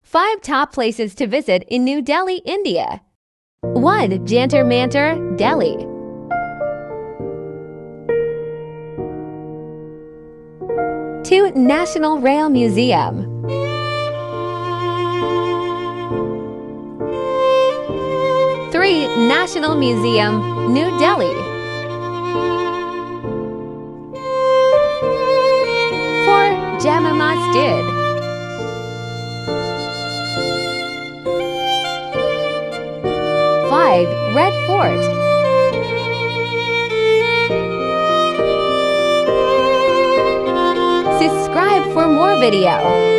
5 top places to visit in New Delhi, India. 1. Jantar Mantar, Delhi. 2. National Rail Museum. 3. National Museum, New Delhi. 4. Jama Masjid. 5. Red Fort. Subscribe for more video.